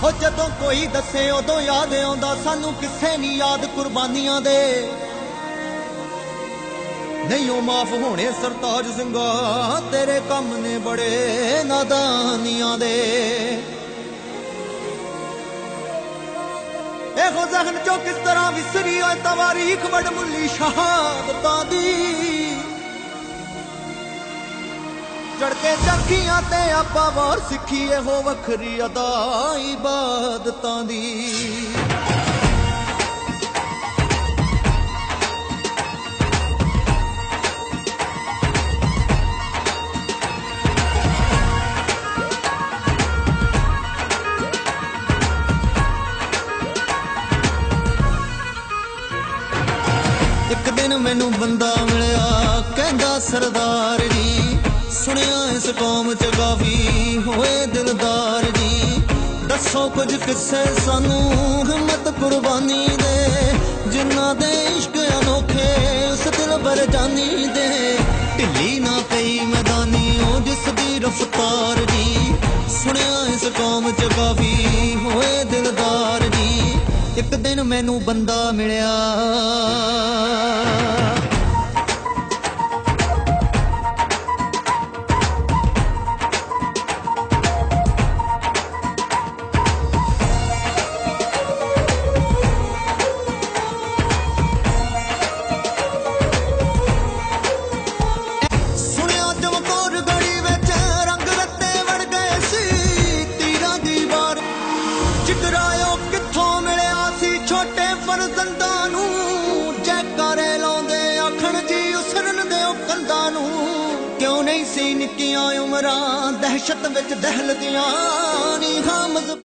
हो जदों कोई दसे उदों याद आउंदा सानू किसे नहीं याद कुर्बानियां दे नहीं ओ माफ होने सरताज सिंघा तेरे कम ने बड़े नादानियां दे एहो जहन चो किस तरह विसरी होए तवारीख वडमुली शहादतां दी चढ़के चरखियां ते आपा वार सिखी हो वखरी अदा इबादतां दी एक दिन मैनू बंदा मिलिया कहंदा सरदार जी सुनिया इस कौम च काफी होए दिलदार जी दसो कुछ किस्से सानू हिम्मत कुर्बानी दे जिन्ना दे इश्क अनोखे उस दिल भर जानी दे ढिली ना कई मैदानी ओ जिस दी रफ्तार जी सुनिया इस कौम च काफी होए दिलदार जी एक दिन मैनू बंदा मिलिया क्यों नहीं सी निक्कियां उमरां दहशत विच दहलदियां नी